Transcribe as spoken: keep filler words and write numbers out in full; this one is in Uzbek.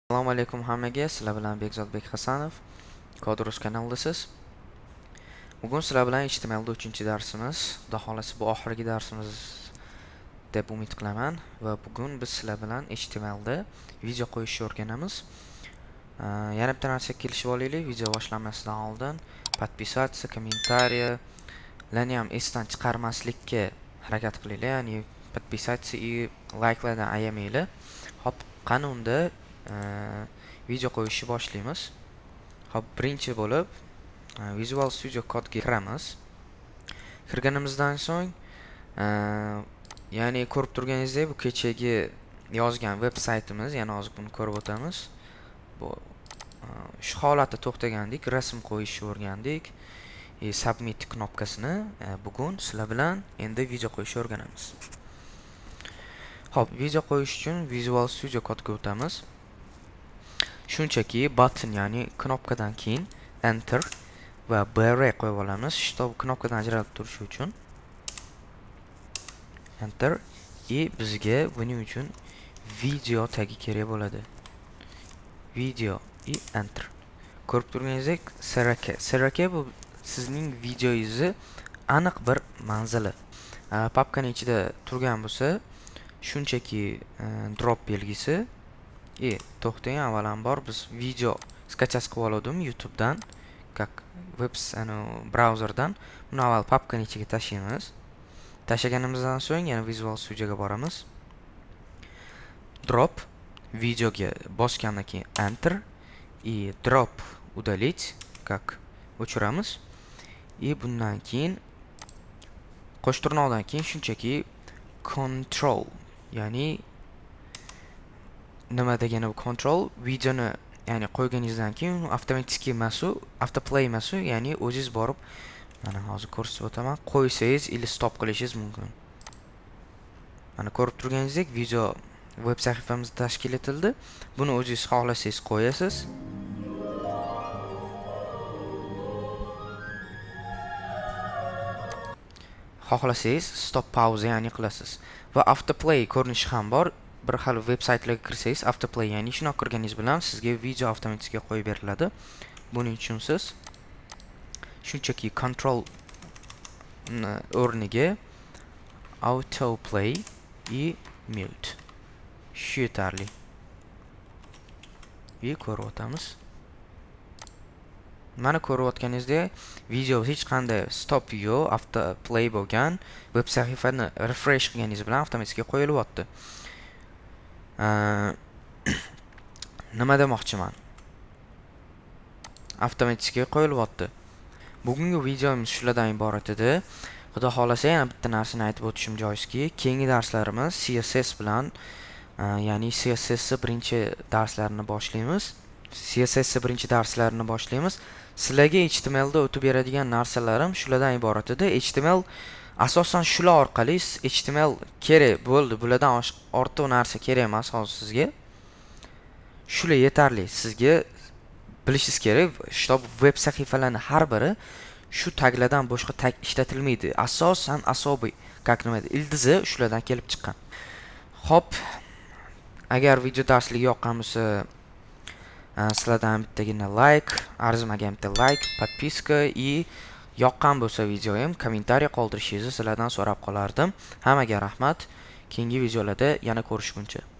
Assalomu alaykum hammaga, sizlar bilan Bekzodbek Hasanov, Kodrus kanalidasiz. Bugun sizlar bilan H T M L da uchinchi darsimiz, xudo xolasa bu oxirgi darsimiz deb umid qilaman va bugun biz sizlar bilan H T M L da video qo'yishni o'rganamiz. Yana bitta narsaga kelishib olaylik, video boshlanmasidan oldin podpisatsiya, kommentariyalarni ham esdan chiqarmaslikka harakat qilinglar, ya'ni podpisatsiya и likelardan ayamanglar. Hop, qani unda video qo'yishni boshlaymiz. Hop, birinchi bo'lib Visual Studio Code ga kiramiz. Kirganimizdan so'ng, ya'ni ko'rib turganingizdek, bu kechagi yozgan veb saytimiz, yana hozir buni ko'rib o'tamiz. Bu shu holatda to'xtagandik, rasm qo'yishni o'rgandik. E, submit knopkasini bugun sizlar bilan endi video qo'yishni o'rganamiz. Hop, video qo'yish uchun Visual Studio Code ga o'tamiz. Shunchaki button, ya'ni knopkadan keyin enter va br qo'yib olamiz. Shtob knopkadan ajralib turishi uchun enter и bizga buning uchun video tagi kerak bo'ladi. Video и enter. Ko'rib turganingizdek, srk. srk bu sizning videoingizni aniq bir manzili. Papkaning ichida turgan bo'lsa, shunchaki drop belgisi. E, to'xtang, avvalambor biz video skachas qilib oldim YouTube dan, как web browserdan. Buni avval papkaning ichiga tashlaymiz. Tashlaganimizdan so'ng yana Visual Studio ga boramiz. Drop videoga bosgandan keyin enter и drop удалить, как o'chiramiz. И bundan keyin qo'shtirnoqdan keyin shunchaki control, ya'ni nima degani bu control, videoni ya'ni qo'yganingizdan keyin avtomatik emasu, autoplay emasu, ya'ni o'zingiz borib, mana hozir ko'rsatib o'taman, qo'ysangiz ili stop qilishingiz mumkin. Mana ko'rib turganingizdek, video web sahifamiz tashkil etildi. Buni o'zingiz xohlasangiz qo'yasiz. Xohlasangiz stop pause ya'ni qilasiz. Va autoplay ko'rinishi ham bor. Bir xil veb saytlarga kirsangiz autoplay, ya'ni shuni kirganingiz bilan sizga video avtomatikga qo'yib beriladi. Buning uchun siz shunchaki control o'rniga autoplay и mute shu yetarli. И ko'rib o'tamiz. Mana ko'rib o'tganingizdek, video hech qanday stop yo'q, autoplay bo'lgan. Web sahifani refresh qilganingiz bilan avtomatikga qo'yilib o'tdi. Nima demoqchiman? Avtomatikga qo'yilib o'tdi. Bugungi videomiz shulardan iborat edi. Xudo xolasa yana bitta narsani aytib o'tishim joizki, keyingi darslarimiz C S S bilan, ya'ni C S S birinchi darslarini boshlaymiz. C S S birinchi darslarini boshlaymiz. Sizlarga H T M L da o'tib beradigan narsalarim shulardan iborat edi. H T M L asosan shular orqali H T M L kerak bo'ldi. Bulardan ortiq narsa kerak emas hozir sizga. Shular yetarli. Sizga bilishingiz kerak, shtob web sahifalarning har biri shu taglardan boshqa tag ishlatilmaydi. Asosan asobiy, как nima deydi, ildizi shulardan kelib chiqqan. Hop, agar video darsligi yoqqan bo'lsa, sizlardan bittagina like, arzimagan bitta like, podpiska и yoqqan bo'lsa videoyim kommentariy qoldirishingizni sizlardan so'rab qolardim. Hammaga rahmat. Keyingi videolarda yana ko'rishguncha.